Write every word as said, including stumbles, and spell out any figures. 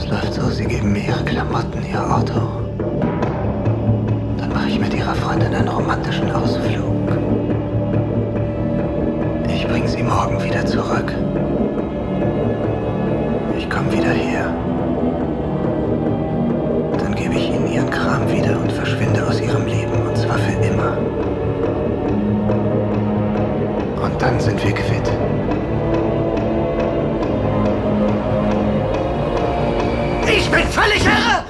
läuft so, sie geben mir ihre Klamotten, ihr Auto. Dann mache ich mit ihrer Freundin einen romantischen Ausflug. Ich bringe sie morgen wieder zurück. Ich komme wieder her. Dann gebe ich ihnen ihren Kram wieder und verschwinde aus ihrem Leben, und zwar für immer. Und dann sind wir quitt. Ich bin völlig irre!